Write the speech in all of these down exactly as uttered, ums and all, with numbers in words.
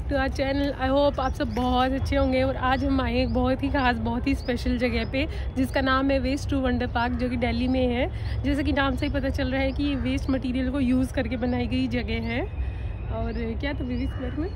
To our channel. I hope आप सब बहुत अच्छे होंगे। और आज हम आए एक बहुत ही खास, बहुत ही स्पेशल जगह पे जिसका नाम है वेस्ट टू वंडर पार्क, जो कि दिल्ली में है। जैसे कि नाम से ही पता चल रहा है कि ये वेस्ट मटेरियल को यूज़ करके बनाई गई जगह है। और क्या तो विविध बारे में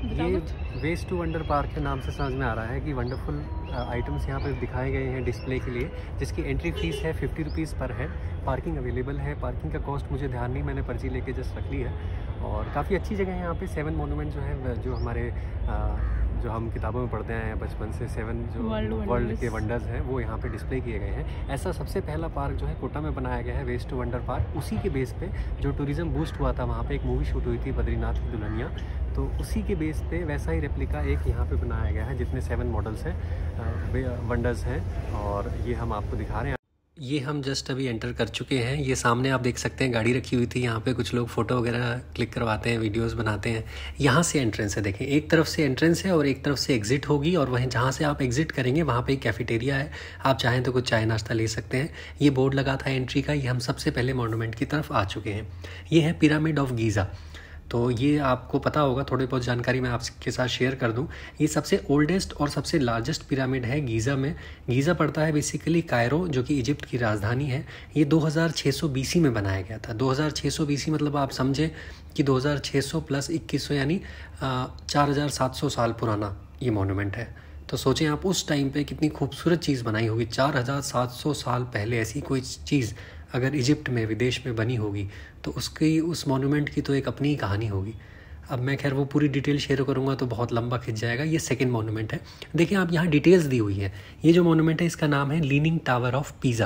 ये वेस्ट टू वंडर पार्क के नाम से समझ में आ रहा है कि वंडरफुल आइटम्स यहाँ पर दिखाए गए हैं डिस्प्ले के लिए, जिसकी एंट्री फीस है fifty rupees per head. Parking available है। पार्किंग का कॉस्ट मुझे ध्यान नहीं, मैंने पर्ची लेके जस्ट रख ली है। और काफ़ी अच्छी जगह है यहाँ पे। सेवन मोनूमेंट जो है, जो हमारे आ, जो हम किताबों में पढ़ते हैं बचपन से, सेवन जो वर्ल्ड के वंडर्स हैं वो यहाँ पे डिस्प्ले किए गए हैं। ऐसा सबसे पहला पार्क जो है कोटा में बनाया गया है, वेस्ट टू वंडर पार्क। उसी के बेस पे जो टूरिज़्म बूस्ट हुआ था, वहाँ पे एक मूवी शूट हुई थी बद्रीनाथ की दुल्हनिया, तो उसी के बेस पे वैसा ही रेप्लिका एक यहाँ पे बनाया गया है, जितने सेवन मॉडल्स हैं, वंडर्स हैं। और ये हम आपको दिखा रहे हैं। ये हम जस्ट अभी एंटर कर चुके हैं। ये सामने आप देख सकते हैं गाड़ी रखी हुई थी, यहाँ पे कुछ लोग फ़ोटो वगैरह क्लिक करवाते हैं, वीडियोस बनाते हैं। यहाँ से एंट्रेंस है, देखें, एक तरफ से एंट्रेंस है और एक तरफ से एग्जिट होगी। और वहीं जहाँ से आप एग्जिट करेंगे वहाँ पे एक कैफेटेरिया है, आप चाहें तो कुछ चाय नाश्ता ले सकते हैं। ये बोर्ड लगा था एंट्री का। ये हम सबसे पहले मॉन्यूमेंट की तरफ आ चुके हैं। ये है पिरामिड ऑफ गीज़ा। तो ये आपको पता होगा, थोड़ी बहुत जानकारी मैं आपके साथ शेयर कर दूं। ये सबसे ओल्डेस्ट और सबसे लार्जेस्ट पिरामिड है गीज़ा में। गीज़ा पड़ता है बेसिकली कायरो, जो कि इजिप्ट की राजधानी है। ये दो हज़ार छह सौ बीसी में बनाया गया था। दो हज़ार छह सौ बीसी मतलब आप समझे कि दो हज़ार छह सौ प्लस इक्कीस सौ यानी चार हज़ार सात सौ साल पुराना ये मोनूमेंट है। तो सोचें आप उस टाइम पे कितनी खूबसूरत चीज़ बनाई होगी। चार हज़ार सात सौ साल पहले ऐसी कोई चीज़ अगर इजिप्ट में, विदेश में बनी होगी, तो उसकी, उस मॉन्यूमेंट की तो एक अपनी ही कहानी होगी। अब मैं खैर वो पूरी डिटेल शेयर करूंगा तो बहुत लंबा खिंच जाएगा। ये सेकंड मॉन्यूमेंट है। देखिए आप यहाँ डिटेल्स दी हुई है। ये जो मॉन्यूमेंट है इसका नाम है लीनिंग टावर ऑफ पीज़ा।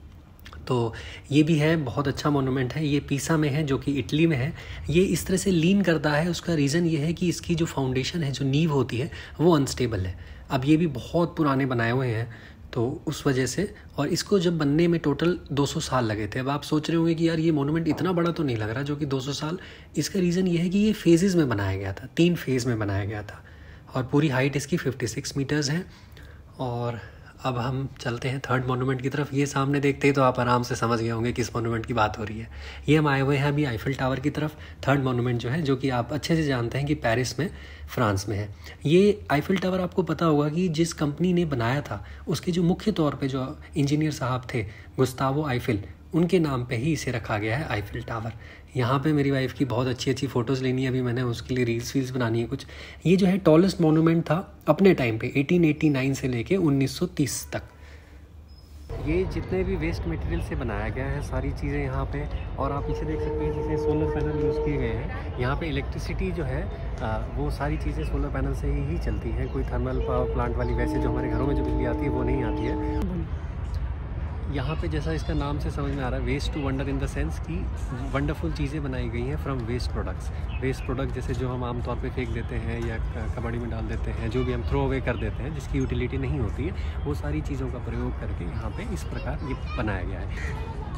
तो ये भी है, बहुत अच्छा मॉन्यूमेंट है। ये पीसा में है, जो कि इटली में है। ये इस तरह से लीन करता है, उसका रीज़न ये है कि इसकी जो फाउंडेशन है, जो नींव होती है, वो अनस्टेबल है। अब ये भी बहुत पुराने बनाए हुए हैं, तो उस वजह से। और इसको जब बनने में टोटल दो सौ साल लगे थे। अब आप सोच रहे होंगे कि यार ये मोनूमेंट इतना बड़ा तो नहीं लग रहा, जो कि दो सौ साल। इसका रीज़न ये है कि ये फेजेस में बनाया गया था, तीन फेज़ में बनाया गया था। और पूरी हाइट इसकी छप्पन मीटर्स है। और अब हम चलते हैं थर्ड मोनूमेंट की तरफ। ये सामने देखते ही तो आप आराम से समझ गए होंगे किस मोनूमेंट की बात हो रही है। ये हम आए हुए हैं अभी आईफिल टावर की तरफ। थर्ड मोनूमेंट जो है, जो कि आप अच्छे से जानते हैं कि पेरिस में, फ्रांस में है। ये आईफिल टावर आपको पता होगा कि जिस कंपनी ने बनाया था, उसके जो मुख्य तौर पे जो इंजीनियर साहब थे, गुस्तावो आईफिल, उनके नाम पे ही इसे रखा गया है आईफिल टावर। यहाँ पे मेरी वाइफ की बहुत अच्छी अच्छी फ़ोटोज़ लेनी है, अभी मैंने उसके लिए रील्स वील्स बनानी है कुछ। ये जो है टॉलेस्ट मोनूमेंट था अपने टाइम पे, अठारह सौ नवासी से लेके उन्नीस सौ तीस तक। ये जितने भी वेस्ट मटेरियल से बनाया गया है सारी चीज़ें यहाँ पे। और आप पीछे देख सकते हैं जैसे सोलर पैनल यूज़ किए गए हैं। यहाँ पे इलेक्ट्रिसिटी जो है आ, वो सारी चीज़ें सोलर पैनल से ही, ही चलती हैं। कोई थर्मल पावर प्लांट वाली वैसे जो हमारे घरों में जो बिजली आती है वो नहीं आती है। यहाँ पे जैसा इसका नाम से समझ में आ रहा है, waste to wonder in the sense कि वंडरफुल चीज़ें बनाई गई हैं from waste products. Waste product जैसे जो हम आमतौर पे फेंक देते हैं या कबाड़ी में डाल देते हैं, जो भी हम थ्रो अवे कर देते हैं, जिसकी यूटिलिटी नहीं होती है, वो सारी चीज़ों का प्रयोग करके यहाँ पे इस प्रकार ये बनाया गया है।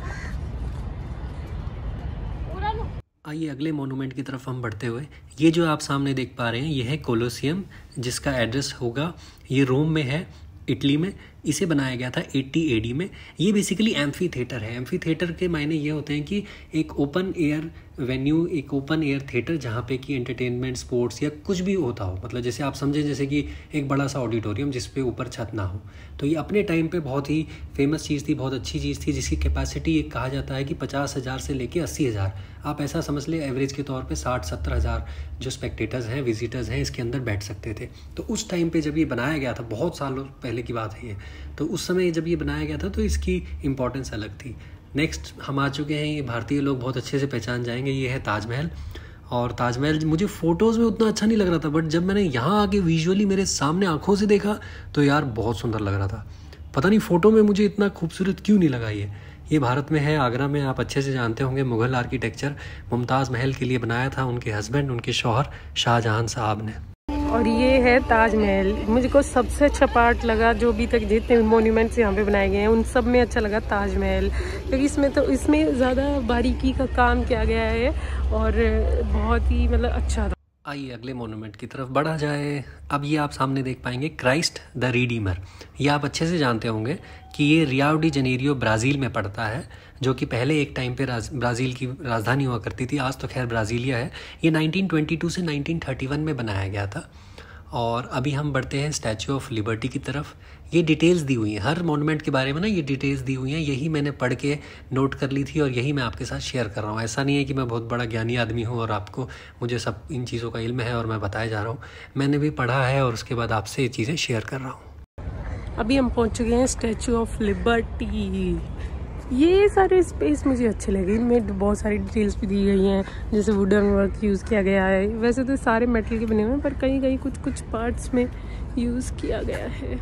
आइए अगले मोनूमेंट की तरफ हम बढ़ते हुए। ये जो आप सामने देख पा रहे हैं, ये है कोलोसियम, जिसका एड्रेस होगा, ये रोम में है, इटली में। इसे बनाया गया था अस्सी एडी में। ये बेसिकली एम्फी थिएटर है। एम्फी थिएटर के मायने ये होते हैं कि एक ओपन एयर वेन्यू, एक ओपन एयर थिएटर, जहाँ पे कि एंटरटेनमेंट, स्पोर्ट्स या कुछ भी होता हो। मतलब जैसे आप समझें जैसे कि एक बड़ा सा ऑडिटोरियम जिस पे ऊपर छत ना हो। तो ये अपने टाइम पे बहुत ही फेमस चीज़ थी, बहुत अच्छी चीज़ थी, जिसकी कैपेसिटी एक कहा जाता है कि पचास हज़ार से लेके अस्सी हज़ार, आप ऐसा समझ ले एवरेज के तौर पे साठ सत्तर हज़ार जो स्पेक्टेटर्स हैं, विजिटर्स हैं, इसके अंदर बैठ सकते थे। तो उस टाइम पे जब ये बनाया गया था, बहुत सालों पहले की बात है ये, तो उस समय जब ये बनाया गया था तो इसकी इम्पोर्टेंस अलग थी। नेक्स्ट हम आ चुके हैं, ये भारतीय लोग बहुत अच्छे से पहचान जाएंगे, ये है ताजमहल। और ताजमहल मुझे फ़ोटोज़ में उतना अच्छा नहीं लग रहा था, बट जब मैंने यहाँ आके विजुअली मेरे सामने आंखों से देखा तो यार बहुत सुंदर लग रहा था। पता नहीं फ़ोटो में मुझे इतना खूबसूरत क्यों नहीं लगा। ये ये भारत में है, आगरा में। आप अच्छे से जानते होंगे मुग़ल आर्किटेक्चर मुमताज़ महल के लिए बनाया था उनके हस्बैंड, उनके शौहर शाहजहां साहब ने। और ये है ताजमहल। मुझको सबसे अच्छा पार्ट लगा, जो अभी तक जितने मॉन्यूमेंट्स यहाँ पे बनाए गए हैं उन सब में अच्छा लगा ताजमहल, क्योंकि इसमें तो इसमें ज़्यादा बारीकी का काम किया गया है और बहुत ही मतलब अच्छा था। आइए अगले मोनूमेंट की तरफ बढ़ा जाए। अब ये आप सामने देख पाएंगे क्राइस्ट द रिडीमर। ये आप अच्छे से जानते होंगे कि ये रियो डी जनेरियो ब्राज़ील में पड़ता है, जो कि पहले एक टाइम पे ब्राज़ील की राजधानी हुआ करती थी। आज तो खैर ब्राज़ीलिया है। ये नाइनटीन ट्वेंटी टू से नाइनटीन थर्टी वन में बनाया गया था। और अभी हम बढ़ते हैं स्टैचू ऑफ लिबर्टी की तरफ। ये डिटेल्स दी हुई हैं हर मॉन्यूमेंट के बारे में ना, ये डिटेल्स दी हुई हैं। यही मैंने पढ़ के नोट कर ली थी और यही मैं आपके साथ शेयर कर रहा हूँ। ऐसा नहीं है कि मैं बहुत बड़ा ज्ञानी आदमी हूँ और आपको मुझे सब इन चीज़ों का इल्म है और मैं बताया जा रहा हूँ। मैंने भी पढ़ा है और उसके बाद आपसे ये चीज़ें शेयर कर रहा हूँ। अभी हम पहुँच चुके हैं स्टैचू ऑफ लिबर्टी। ये सारे स्पेस मुझे अच्छे लगे। इनमें बहुत सारी डिटेल्स भी दी गई हैं, जैसे वुडन वर्क यूज़ किया गया है। वैसे तो सारे मेटल के बने हुए हैं, पर कहीं कहीं कुछ कुछ पार्ट्स में यूज़ किया गया है।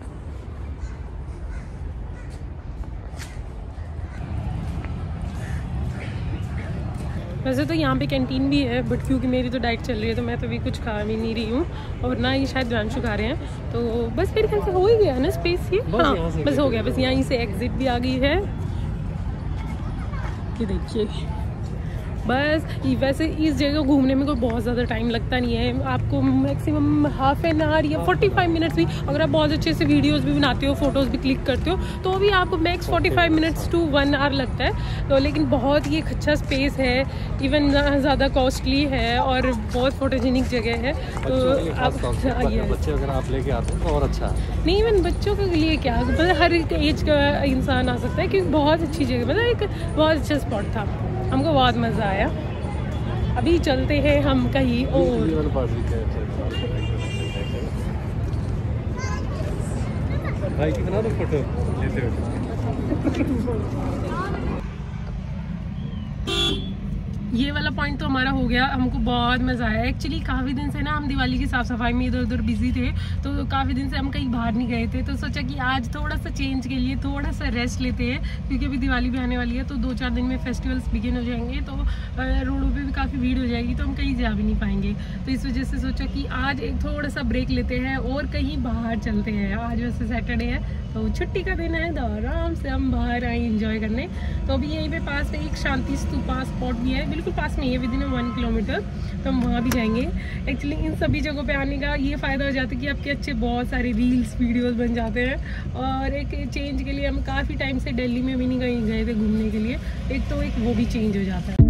वैसे तो यहाँ पे कैंटीन भी है, बट क्योंकि मेरी तो डाइट चल रही है तो मैं तो अभी कुछ खा भी नहीं रही हूँ और ना ही शायद ब्रांशु खा रहे हैं। तो बस मेरे ख्याल से हो ही गया ना स्पेस ये। हाँ बस हो गया, बस यहीं से एग्जिट भी आ गई है। ये देखिए, बस वैसे इस जगह घूमने में कोई बहुत ज़्यादा टाइम लगता नहीं है। आपको मैक्सिमम हाफ एन आवर या फोर्टी फाइव मिनट्स भी, अगर आप बहुत अच्छे से वीडियोस भी बनाते हो, फोटोज़ भी क्लिक करते हो, तो भी आपको max forty five minutes to one hour लगता है। तो लेकिन बहुत ही एक अच्छा स्पेस है, इवन ज़्यादा कॉस्टली है और बहुत फोटोजेनिक जगह है। तो आप आइए, बच्चे अगर आप लेके आते हैं तो और अच्छा है। नहीं, इवन बच्चों के लिए क्या, मतलब हर एक एज का इंसान आ सकता है, क्योंकि बहुत अच्छी जगह, मतलब एक बहुत अच्छा स्पॉट था। हमको बहुत मज़ा आया। अभी चलते हैं हम कहीं और। भाई कितना तो फोटो लेते हो। ये वाला पॉइंट तो हमारा हो गया। हमको बहुत मज़ा आया। एक्चुअली काफ़ी दिन से ना हम दिवाली की साफ़ सफाई में इधर उधर बिजी थे, तो काफ़ी दिन से हम कहीं बाहर नहीं गए थे। तो सोचा कि आज थोड़ा सा चेंज के लिए थोड़ा सा रेस्ट लेते हैं, क्योंकि अभी दिवाली भी आने वाली है। तो दो चार दिन में फेस्टिवल्स बिगिन हो जाएंगे, तो रोडों पे भी काफ़ी भीड़ हो जाएगी, तो हम कहीं जा भी नहीं पाएंगे। तो इस वजह से सोचा कि आज एक थोड़ा सा ब्रेक लेते हैं और कहीं बाहर चलते हैं। आज वैसे सैटरडे है तो छुट्टी का दिन है, तो आराम से हम बाहर आए इंजॉय करने। तो अभी यहीं पे पास में एक शांति स्तूपा स्पॉट भी है, बिल्कुल पास में है, विद इन वन किलोमीटर। तो हम वहाँ भी जाएंगे। एक्चुअली इन सभी जगहों पे आने का ये फ़ायदा हो जाता है कि आपके अच्छे बहुत सारे रील्स वीडियोस बन जाते हैं। और एक चेंज के लिए हम काफ़ी टाइम से दिल्ली में भी नहीं कहीं गए थे घूमने के लिए, एक तो एक वो भी चेंज हो जाता है।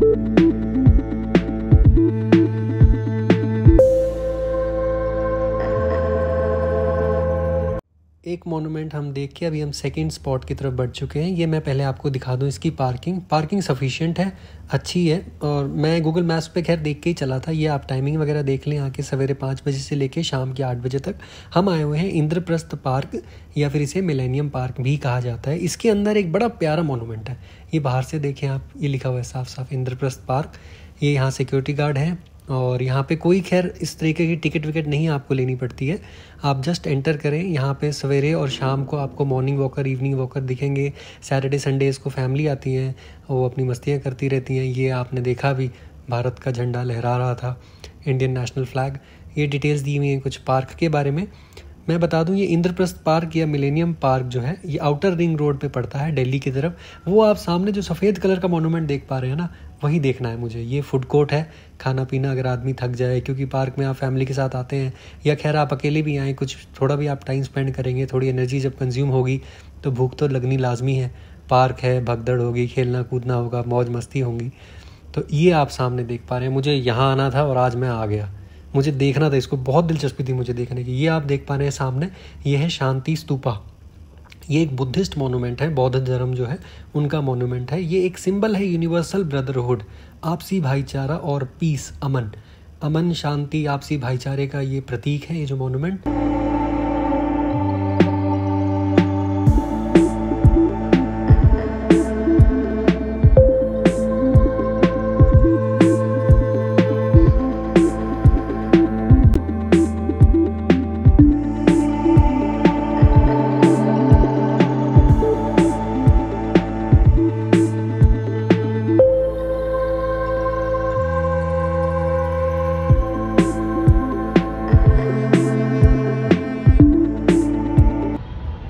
एक मोनूमेंट हम देख के अभी हम सेकंड स्पॉट की तरफ बढ़ चुके हैं। ये मैं पहले आपको दिखा दूं इसकी पार्किंग। पार्किंग सफिशिएंट है, अच्छी है। और मैं गूगल मैप्स पे खैर देख के ही चला था। ये आप टाइमिंग वगैरह देख लें आके, सवेरे पाँच बजे से लेके शाम के आठ बजे तक। हम आए हुए हैं इंद्रप्रस्थ पार्क, या फिर इसे मिलेनियम पार्क भी कहा जाता है। इसके अंदर एक बड़ा प्यारा मोनूमेंट है। ये बाहर से देखें आप, ये लिखा हुआ है साफ साफ इंद्रप्रस्थ पार्क। ये यहाँ सिक्योरिटी गार्ड है और यहाँ पे कोई खैर इस तरीके की टिकट विकेट नहीं आपको लेनी पड़ती है। आप जस्ट एंटर करें। यहाँ पे सवेरे और शाम को आपको मॉर्निंग वॉकर, इवनिंग वॉकर दिखेंगे। सैटरडे संडेज़ को फैमिली आती हैं, वो अपनी मस्तियाँ करती रहती हैं। ये आपने देखा भी, भारत का झंडा लहरा रहा था, इंडियन नेशनल फ्लैग। ये डिटेल्स दी हुई हैं कुछ पार्क के बारे में। मैं बता दूं, ये इंद्रप्रस्थ पार्क या मिलेनियम पार्क जो है, ये आउटर रिंग रोड पे पड़ता है दिल्ली की तरफ। वो आप सामने जो सफ़ेद कलर का मोनूमेंट देख पा रहे हैं ना, वही देखना है मुझे। ये फूड कोर्ट है, खाना पीना अगर आदमी थक जाए, क्योंकि पार्क में आप फैमिली के साथ आते हैं या खैर आप अकेले भी आएँ, कुछ थोड़ा भी आप टाइम स्पेंड करेंगे, थोड़ी एनर्जी जब कंज्यूम होगी तो भूख तो लगनी लाजमी है। पार्क है, भगदड़ होगी, खेलना कूदना होगा, मौज मस्ती होंगी। तो ये आप सामने देख पा रहे हैं। मुझे यहाँ आना था और आज मैं आ गया। मुझे देखना था इसको, बहुत दिलचस्पी थी मुझे देखने की। ये आप देख पा रहे हैं सामने, ये है शांति स्तूपा। ये एक बुद्धिस्ट मोनूमेंट है, बौद्ध धर्म जो है उनका मोनूमेंट है। ये एक सिंबल है यूनिवर्सल ब्रदरहुड, आपसी भाईचारा और पीस, अमन अमन शांति, आपसी भाईचारे का ये प्रतीक है, ये जो मोनूमेंट।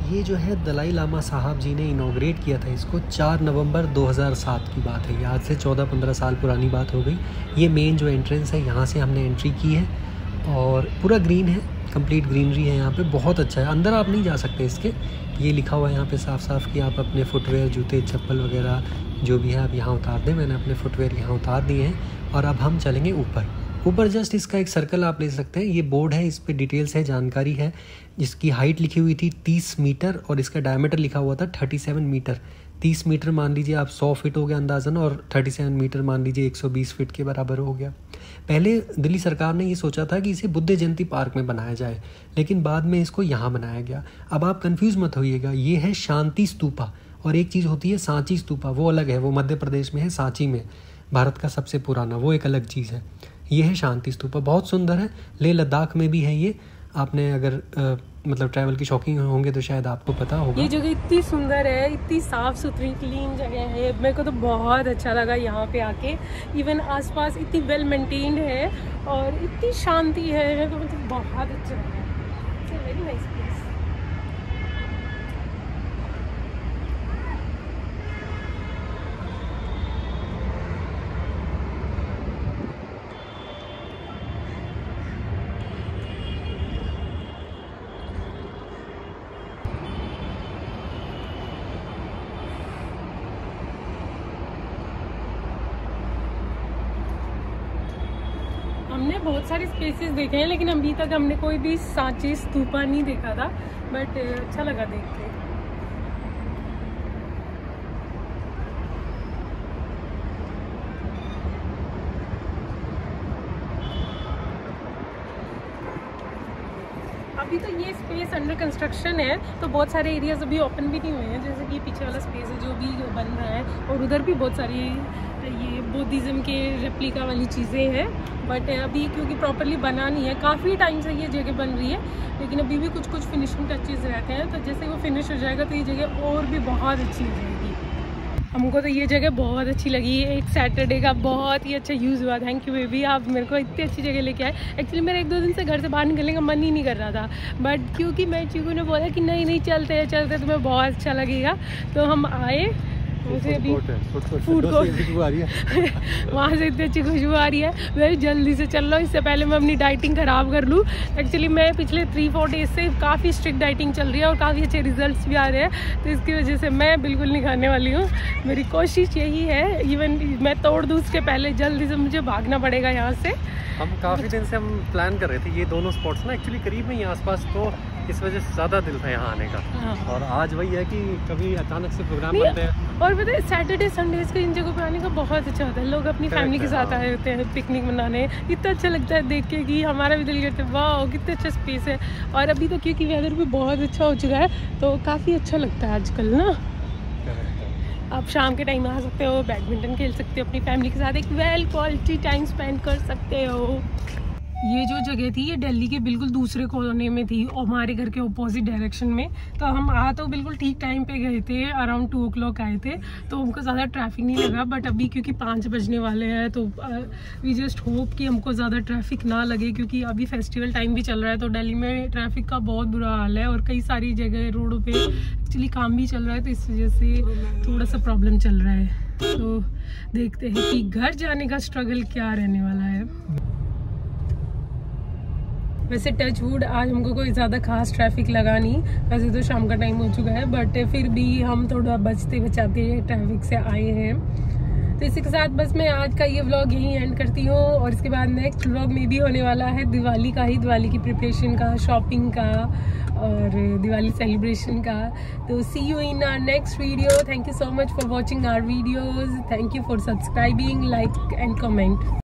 ये जो है दलाई लामा साहब जी ने इनॉग्रेट किया था इसको, चार नवंबर दो हज़ार सात की बात है। ये आज से चौदह पंद्रह साल पुरानी बात हो गई। ये मेन जो एंट्रेंस है, यहाँ से हमने एंट्री की है और पूरा ग्रीन है, कंप्लीट ग्रीनरी है यहाँ पे, बहुत अच्छा है। अंदर आप नहीं जा सकते इसके, ये लिखा हुआ है यहाँ पे साफ साफ कि आप अपने फुटवेयर, जूते, चप्पल वगैरह जो भी है आप यहाँ उतार दें। मैंने अपने फुटवेयर यहाँ उतार दिए हैं और अब हम चलेंगे ऊपर। ऊपर जस्ट इसका एक सर्कल आप ले सकते हैं। ये बोर्ड है, इस पे डिटेल्स है, जानकारी है। जिसकी हाइट लिखी हुई थी तीस मीटर और इसका डायमीटर लिखा हुआ था सैंतीस मीटर। तीस मीटर मान लीजिए आप सौ फीट हो गया अंदाज़न, और सैंतीस मीटर मान लीजिए एक सौ बीस फीट के बराबर हो गया। पहले दिल्ली सरकार ने ये सोचा था कि इसे बुद्ध जयंती पार्क में बनाया जाए, लेकिन बाद में इसको यहाँ बनाया गया। अब आप कंफ्यूज मत होइएगा, ये है शांति स्तूपा और एक चीज़ होती है सांची स्तूपा, वो अलग है। वो मध्य प्रदेश में है, सांची में, भारत का सबसे पुराना, वो एक अलग चीज़ है। ये है शांति स्तूपा, बहुत सुंदर है। लेह लद्दाख में भी है ये। आपने अगर आ, मतलब ट्रैवल की शौकीन होंगे तो शायद आपको पता होगा। ये जगह इतनी सुंदर है, इतनी साफ़ सुथरी क्लीन जगह है, मेरे को तो बहुत अच्छा लगा यहाँ पे आके। इवन आसपास इतनी वेल मेंटेन्ड है और इतनी शांति है, मेरे को मतलब बहुत अच्छा लगा। It's a very nice place. हमने बहुत सारे स्पेसेस देखे हैं, लेकिन अभी तक हमने कोई भी सांची स्तूपा नहीं देखा था, बट अच्छा लगा देख के। अभी तो ये स्पेस अंडर कंस्ट्रक्शन है, तो बहुत सारे एरियाज अभी ओपन भी नहीं हुए हैं, जैसे कि पीछे वाला स्पेस है जो भी बन रहा है, और उधर भी बहुत सारी ये बुद्धिज़्म के रेप्लिका वाली चीज़ें हैं। बट अभी क्योंकि प्रॉपरली बना नहीं है, काफ़ी टाइम से ये जगह बन रही है, लेकिन अभी भी कुछ कुछ फिनिशिंग टचेज़ रहते हैं। तो जैसे वो फिनिश हो जाएगा तो ये जगह और भी बहुत अच्छी हो जाएगी। हमको तो ये जगह बहुत अच्छी लगी। एक सैटरडे का बहुत ही अच्छा यूज़ हुआ। थैंक यू बेबी, आप मेरे को इतनी अच्छी जगह लेके आए। एक्चुअली मेरा एक दो दिन से घर से बाहर निकलने का मन ही नहीं कर रहा था, बट क्योंकि मैं चीकू ने बोला कि नहीं नहीं चलते हैं चलते तुम्हें बहुत अच्छा लगेगा, तो हम आए। मुझे अभी फूड कोर्ट आ रही है वहाँ से इतनी अच्छी खुशबू आ रही है। मैं जल्दी से चल रहा हूँ, इससे पहले मैं अपनी डाइटिंग ख़राब कर लूँ। एक्चुअली मैं पिछले थ्री फोर डेज से काफ़ी स्ट्रिक्ट डाइटिंग चल रही है और काफ़ी अच्छे रिजल्ट्स भी आ रहे हैं, तो इसकी वजह से मैं बिल्कुल नहीं खाने वाली हूँ। मेरी कोशिश यही है, इवन मैं तोड़ दूँ उसके पहले जल्दी से मुझे भागना पड़ेगा यहाँ से। हम काफ़ी दिन से हम प्लान कर रहे थे, ये दोनों स्पॉट्स ना एक्चुअली करीब में ही आसपास, तो इस वजह से ज़्यादा दिल था यहाँ आने का। हाँ। और आज वही है कि कभी अचानक से प्रोग्राम बनते हैं। और पता है सैटरडे संडेज को इन जगहों पे आने का बहुत अच्छा होता है। लोग अपनी फैमिली के साथ आए होते हैं पिकनिक मनाने, इतना अच्छा लगता है देख के कि हमारा भी दिल करता है वाह कितना अच्छा स्पेस है। और अभी तो क्योंकि वेदर भी बहुत अच्छा हो चुका है, तो काफ़ी अच्छा लगता है आजकल ना। आप शाम के टाइम आ सकते हो, बैडमिंटन खेल सकते हो अपनी फैमिली के साथ, एक वेल क्वालिटी टाइम स्पेंड कर सकते हो। ये जो जगह थी ये दिल्ली के बिल्कुल दूसरे कोने में थी, और हमारे घर के ऑपोजिट डायरेक्शन में। तो हम आ तो बिल्कुल ठीक टाइम पे गए थे, अराउंड टू ओ क्लॉक आए थे, तो हमको ज़्यादा ट्रैफिक नहीं लगा। बट अभी क्योंकि पाँच बजने वाले हैं, तो वी जस्ट होप कि हमको ज़्यादा ट्रैफिक ना लगे, क्योंकि अभी फेस्टिवल टाइम भी चल रहा है, तो दिल्ली में ट्रैफिक का बहुत बुरा हाल है। और कई सारी जगह रोडों पर एक्चुअली काम भी चल रहा है, तो इस वजह से थोड़ा सा प्रॉब्लम चल रहा है। तो देखते हैं कि घर जाने का स्ट्रगल क्या रहने वाला है। वैसे टच वुड आज हमको कोई ज़्यादा खास ट्रैफिक लगा नहीं, वैसे तो शाम का टाइम हो चुका है, बट फिर भी हम थोड़ा बचते बचाते ट्रैफिक से आए हैं। तो इसी के साथ बस मैं आज का ये व्लॉग यहीं एंड करती हूँ, और इसके बाद नेक्स्ट व्लॉग में भी होने वाला है दिवाली का ही, दिवाली की प्रिपरेशन का, शॉपिंग का और दिवाली सेलिब्रेशन का। तो see you in our next video. Thank you so much for watching our videos. Thank you for subscribing, like and comment.